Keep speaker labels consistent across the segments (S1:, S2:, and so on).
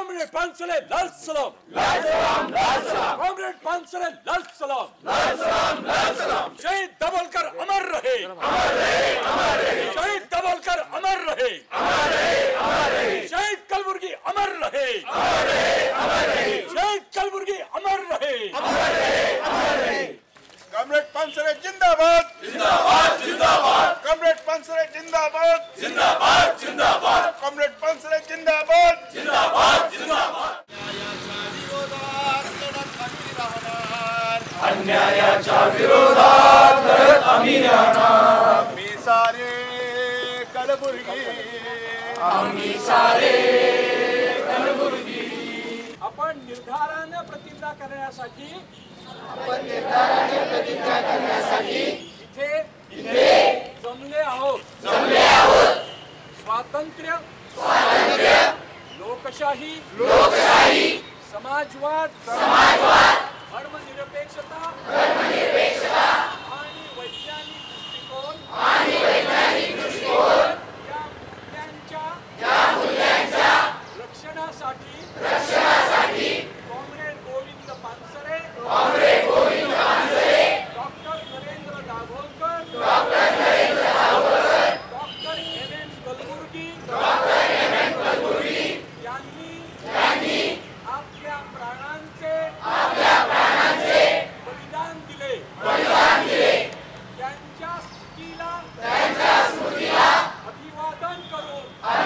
S1: Comrade Pansare, lal salam. Comrade Pansare, lal salam. शहीद दबोलकर अमर रहे. शहीद दबोलकर अमर रहे. शहीद कलबुर्गी अमर रहे. शहीद कलबुर्गी अमर रहे.
S2: Comrade Pansare जिंदाबाद. Comrade Pansare जिंदाबाद. Comrade Pansare जिंदाबाद.
S3: अन्यायाच्या विरोधात लढत आम्ही राहणार.
S2: आम्ही सारे कलबुर्गी.
S3: आम्ही सारे कलबुर्गी.
S1: आपण निर्धाराने प्रतिज्ञा करण्यासाठी इथे जमले आहोत. स्वातंत्र्य, लोकशाही, समाजवाद, धर्मनिरपेक्षता आणि वैज्ञानिक दृष्टिकोन या मूल्यांच्या रक्षणासाठी comrade Govind Pansare, doctor Narendra Dabholkar, doctor M Kalburgi यांनी आपल्या प्राणांचे बलिदान दिले. त्यांच्या स्मृतीला अभिवादन करून.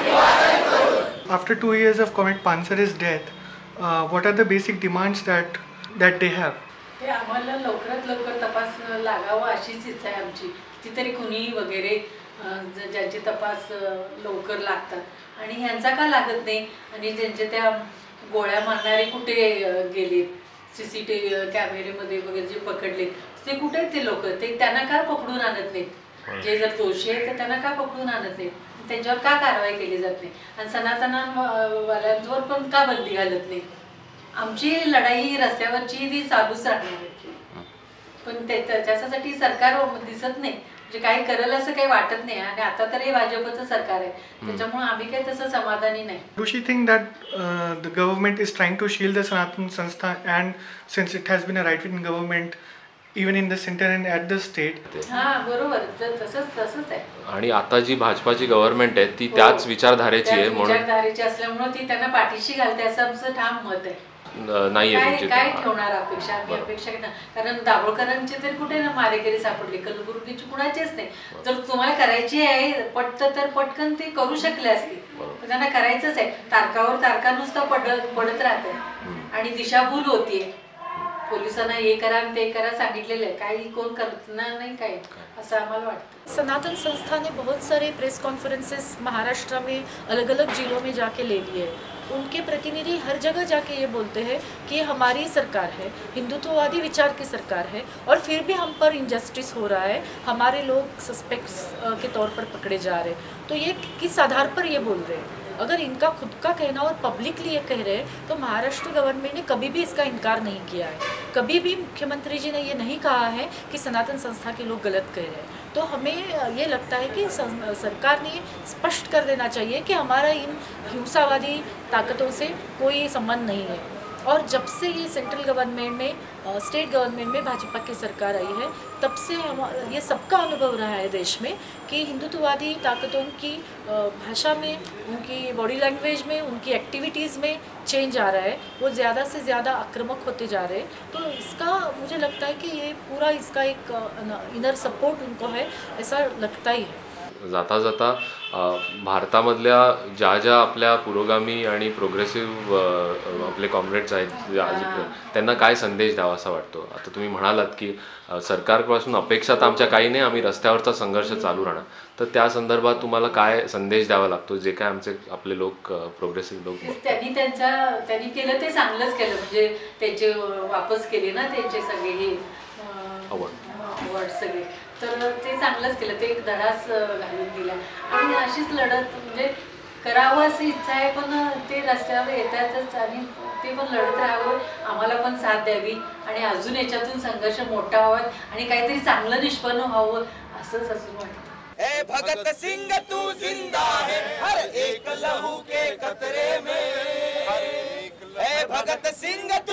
S4: After 2 years of Comrade Pansare's death, what are the basic demands that they have?
S5: ते आम्हाला लवकरात लवकर तपास लागावा अशीच इच्छा आहे आमची. कितीतरी खुनी वगैरे ज्यांचे तपास लवकर लागतात आणि ह्यांचा का लागत नाही आणि ज्यांचे त्या गोळ्या मारणारे कुठे गेले, CCTV कॅमेरेमध्ये वगैरे जे पकडले ते कुठे आहेत ते लोक, ते त्यांना का पकडून आणत नाहीत? जे जर दोषी आहेत तर त्यांना का पकडून आणत नाहीत? त्यांच्यावर का कारवाई केली जात नाही? आणि सनातनवाल्यांवर पण का बंदी घालत नाही? आमची लढाई रस्त्यावरची ती चालूच राहणार आहे, पण त्याच्यासाठी सरकार दिसत नाही, म्हणजे काही करेल असं काही वाटत नाही. आणि आता तर हे भाजपचं सरकार आहे, त्याच्यामुळे आम्ही काही तसं समाधानी नाही.
S4: Do she think that the government is trying to shield the Sanatan Sanstha, and since it has been a right-wing government even in the center and at the state?
S5: हां बरोबर, तसंच आहे. आणि
S6: आता जी भाजपाची गव्हर्नमेंट आहे ती त्याच विचारधारेची आहे म्हणून
S5: विचारधारेची असल्यामुळे ती त्यांना पाठीशी घालते असं आमचं ठाम मत आहे.
S6: नाहीये
S5: काय ठेवणार अपेक्षा? आम्ही अपेक्षा नाही, कारण दाभोळकरांचे तरी कुठे ना मारेकरी सापडले, कलबुर्गीची कुणाचेच नाही. जर तुम्हाला करायची आहे तर पटकन ते करू शकले असते, पण त्यांना करायचंच आहे. तारका नुसतं पडत राहते आणि दिशाभूल होतीये. पोलिसांना हे करा आणि ते करा सांगितलेलं आहे, काही कोण करणार नाही काय असं आम्हाला वाटतं.
S7: सनातन संस्था ने बहुत सारे प्रेस कॉन्फ्रेंसेस महाराष्ट्र में अलग अलग जिलों में जाके ले लिए. उनके प्रतिनिधि हर जगह जाके ये बोलते हैं कि हमारी सरकार है, हिंदुत्ववादी विचार की सरकार है, और फिर भी हम पर इनजस्टिस हो रहा है, हमारे लोग सस्पेक्ट्स के तौर पर पकड़े जा रहे हैं. तो ये किस आधार पर ये बोल रहे हैं? अगर इनका खुद का कहना और पब्लिकली ये कह रहे हैं तो महाराष्ट्र गवर्नमेंट ने कभी भी इसका इनकार नहीं किया है. कभी भी मुख्यमंत्री जी ने ये नहीं कहा है कि सनातन संस्था के लोग गलत कह रहे हैं. तो हमें ये लगता है कि सरकार ने स्पष्ट कर देना चाहिए कि हमारा इन हिंसावादी ताकतों से कोई संबंध नहीं है. और जब से ये सेंट्रल गवर्नमेंट में स्टेट गवर्नमेंट में भाजपा की सरकार आई है, तब से हम ये सबका अनुभव रहा है देश में कि हिंदुत्ववादी ताकतों की भाषा में, उनकी बॉडी लैंग्वेज में, उनकी एक्टिविटीज़ में चेंज आ रहा है. वो ज़्यादा से ज़्यादा आक्रामक होते जा रहे हैं. तो इसका मुझे लगता है कि ये पूरा इसका एक इनर सपोर्ट उनको है, ऐसा लगता ही है.
S6: जाता जाता भारतामधल्या ज्या आपल्या पुरोगामी आणि प्रोग्रेसिव्ह आपले कॉम्रेड्स आहेत त्यांना काय संदेश द्यावा असा वाटतो? आता तुम्ही म्हणालात की सरकारपासून अपेक्षा तर आमच्या काही नाही, आम्ही रस्त्यावरचा संघर्ष चालू राहणार. तर त्या संदर्भात तुम्हाला काय संदेश द्यावा लागतो जे काय आमचे आपले लोक प्रोग्रेसिव्ह लोक?
S5: त्यांनी केलं ते चांगलंच केलं, म्हणजे त्यांचे वापस केले ना त्यांचे सगळे हे अवॉर्ड सगळे, तर ते चांगलंच केलं. ते एक धडाच घालून दिला आणि अशीच लढत म्हणजे करावं अशी इच्छा आहे, पण ते रस्त्यावर येतातच आणि ते पण लढत राहावं, आम्हाला पण साथ द्यावी आणि अजून याच्यातून संघर्ष मोठा व्हावा आणि काहीतरी चांगलं निष्पन्न व्हावं असंच अजून वाटतं.
S3: ए भगत सिंह तू जिंदा है हर एक लहू के कतरे में, ए भगत सिंह